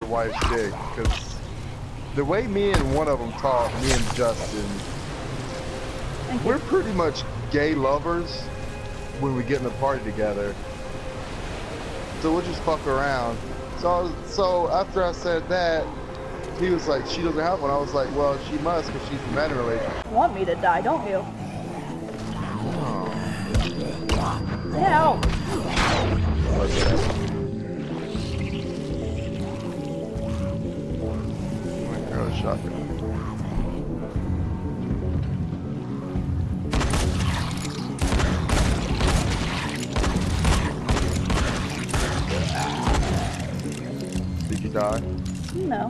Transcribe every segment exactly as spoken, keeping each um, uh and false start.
wife's dick, because the way me and one of them talk, me and Justin, we're pretty much gay lovers when we get in a party together. So we'll just fuck around. So, I was, so after I said that, he was like, she doesn't have one. I was like, well, she must, because she's a man in a relationship. You want me to die, don't you? Oh. Help! Oh, shotgun. Did you die? No.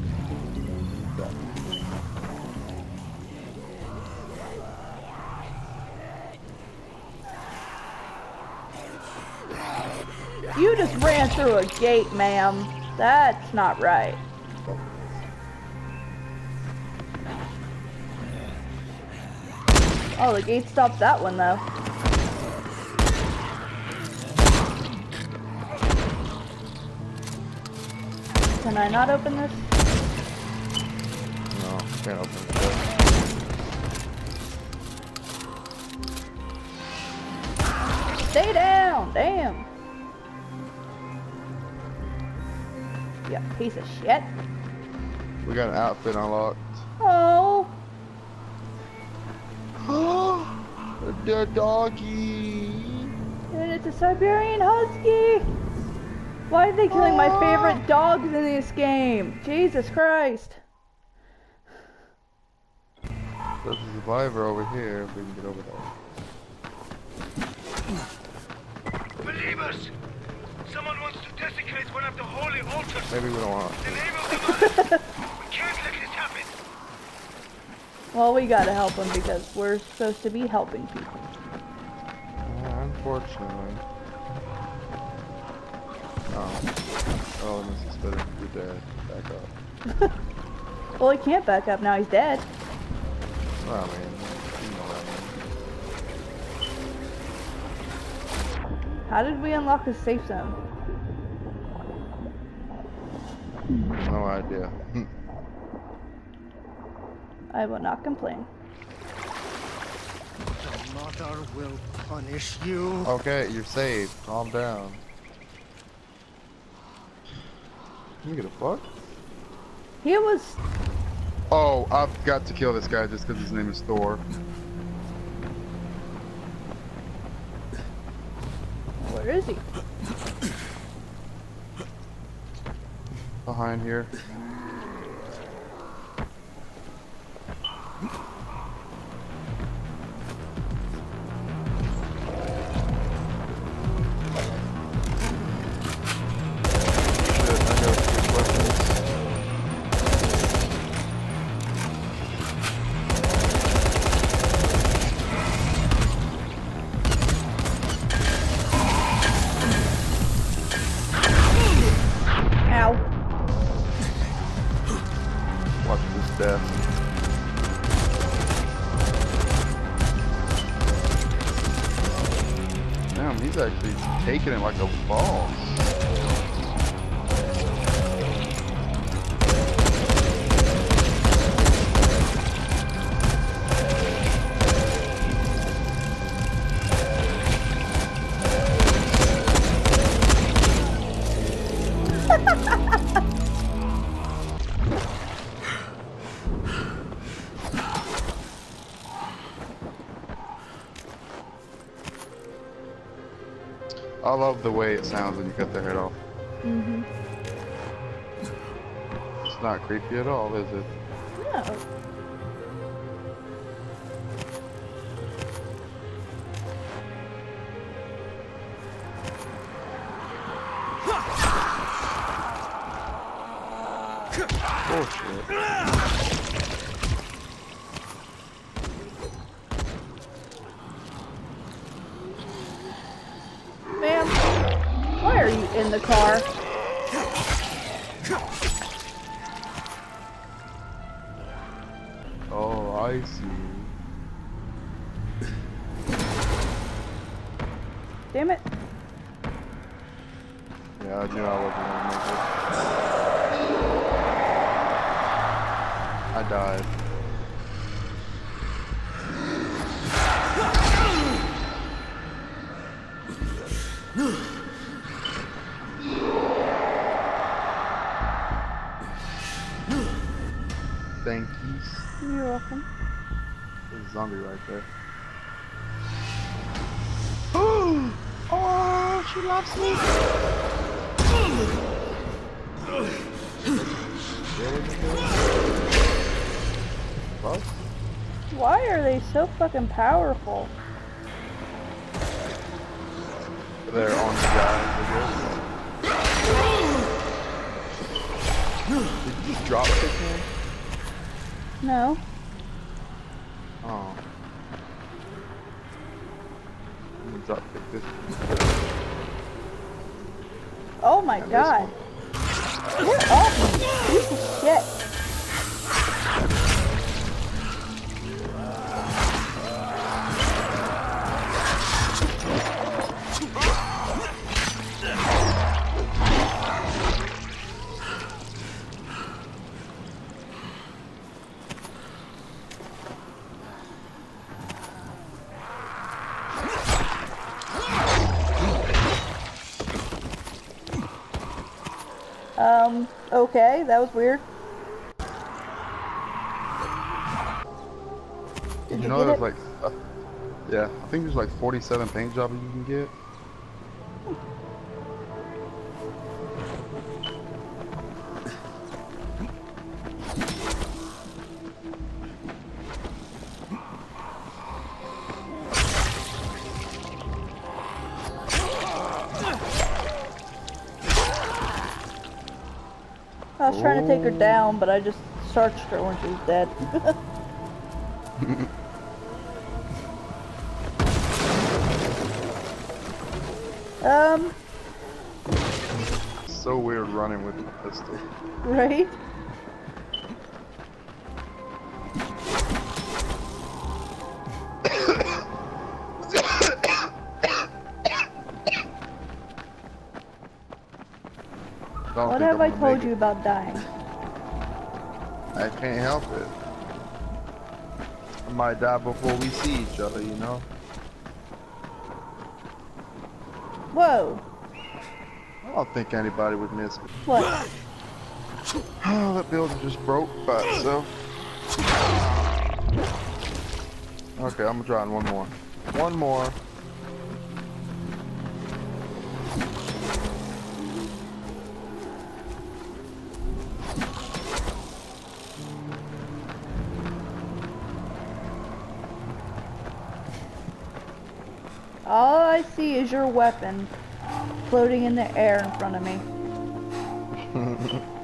You just ran through a gate, ma'am. That's not right. Oh, the gate stopped that one, though. Can I not open this? No, can't open it. Stay down! Damn! Yeah, piece of shit. We got an outfit unlocked. Oh! Oh, the doggy. And it's a Siberian Husky! Why are they killing my favorite dogs in this game? Jesus Christ! There's a survivor over here if we can get over there. Believers! Someone wants to desecrate one of the holy altars. Maybe we don't want In the name of the mother. We can't let this happen. Well, we gotta help them because we're supposed to be helping people. Uh, unfortunately. Oh. Oh, Missus Spitter, you're dead. Back up. Well, he can't back up now, he's dead. Well, I mean, you know what I mean. How did we unlock the safe zone? No idea. I will not complain. The mother will punish you. Okay, you're saved. Calm down. You get a fuck? He was... Oh, I've got to kill this guy just because his name is Thor. Where is he? Behind here. Damn, he's actually taking it like a boss. I love the way it sounds when you cut their head off. Mm-hmm. It's not creepy at all, is it? No. Bullshit. Ma'am, why are you in the car? Oh, I see. Damn it. Yeah, I knew I wasn't gonna make it. died. Thank you. You're welcome. There's a zombie right there. Oh, she loves me. What? Why are they so fucking powerful? They're on the guys, I guess. Did you just drop kick him? No. Oh. I'm gonna drop kick this. Oh my And this god. one. Get off me, piece of shit. Um, okay, that was weird. Did You you know get there's it? like, uh, yeah, I think there's like forty-seven paint jobs you can get. I was trying to take her down, but I just searched her when she was dead. um, So weird running with a pistol. right? Don't What think have I'm I gonna told make you it. about dying? I can't help it. I might die before we see each other, you know? Whoa. I don't think anybody would miss me. What? Oh, that building just broke by itself. Okay, I'm trying one more. One more. All I see is your weapon floating in the air in front of me.